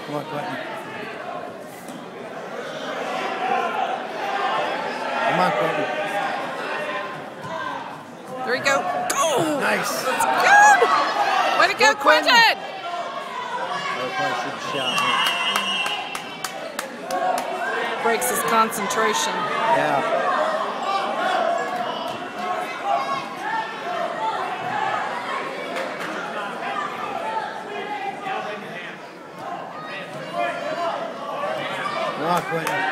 Come on, Quinton. Come on, Quinton. There we go. Go! Nice. That's good! Way to go, Quinton! I probably should have shot him. Breaks his concentration. Yeah. Come on, Quinton.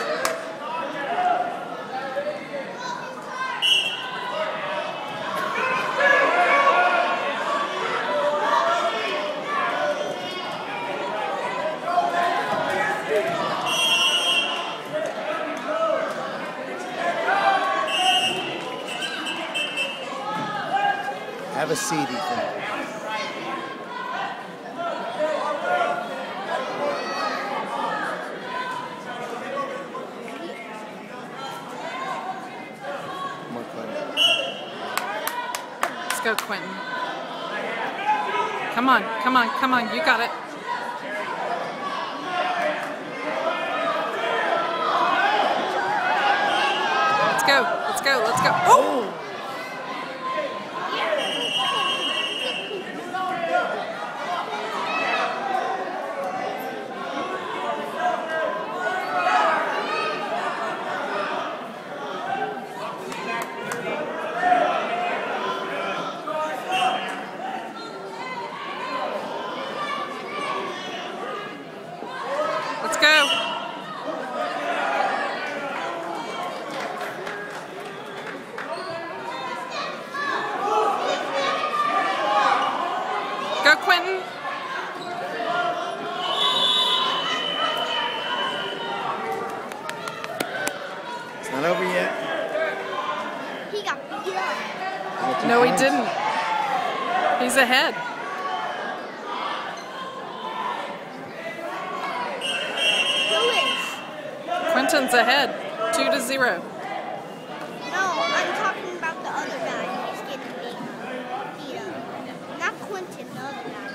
Have a seat, Ethan. Come on, Quinton. Let's go, Quinton. Come on, come on, come on. You got it. Let's go, let's go, let's go. Oh! Let's go. Go, Quinton. It's not over yet. He got beat up. No, he didn't. He's ahead. Quinton's ahead, 2-0. No, I'm talking about the other guy who's getting beat up. Not Quinton, the other guy.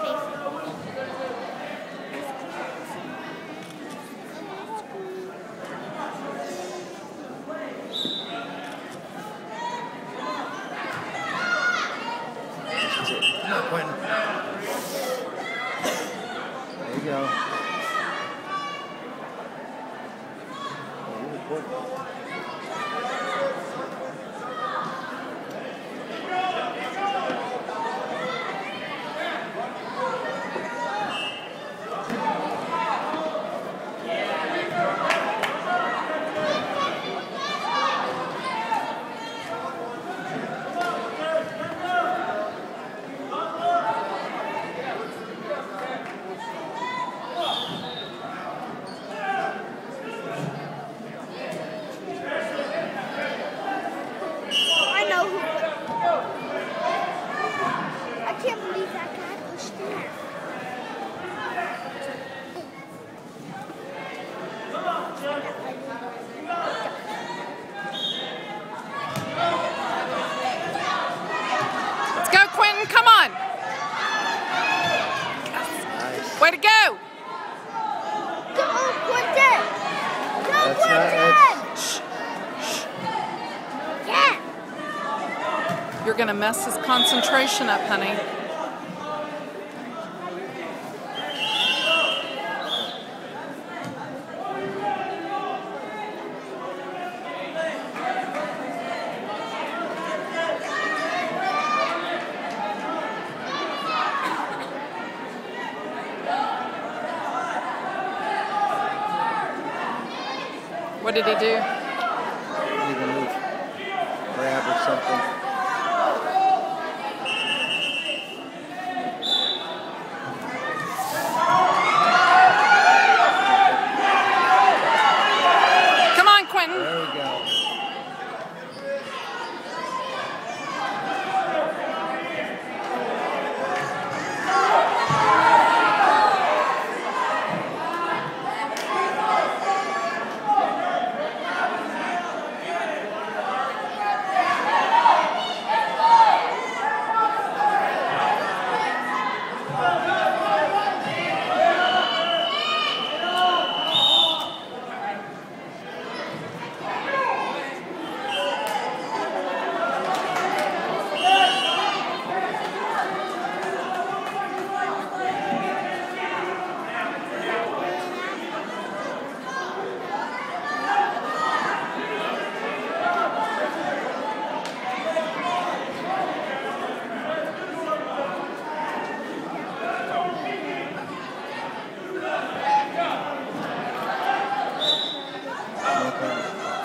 Come on, Quinton. There you go. I can't believe that guy pushed through. Let's go, Quinton. Come on. Nice. Way to go. Go, Quinton! Go, That's Quinton! Shh. Shh. Yeah! You're going to mess his concentration up, honey. What did he do? Need to move. Grab or something. Come on, Quinton. There we go.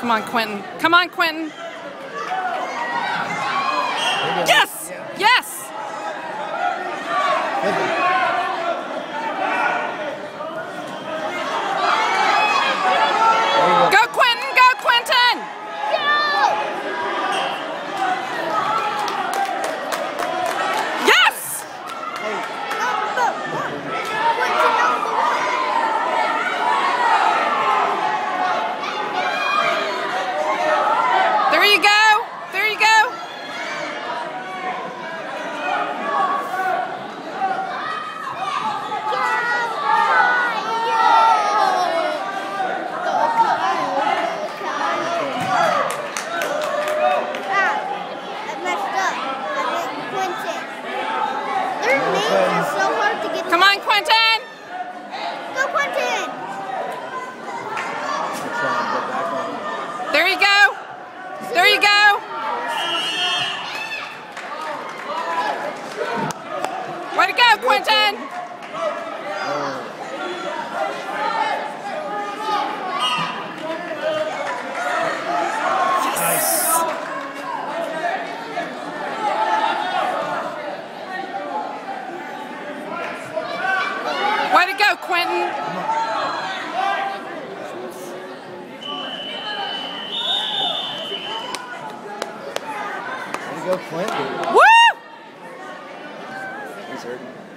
Come on, Quinton. Come on, Quinton. Yes! Yes! Go, Quinton! Go, Quinton! Yes! There you go. There you go. Come on, Quinton! Go, Quinton! There you go. There you go. Way to go, Quinton! Way to go, Quinton! Way to go, Quinton. Woo! He's hurting.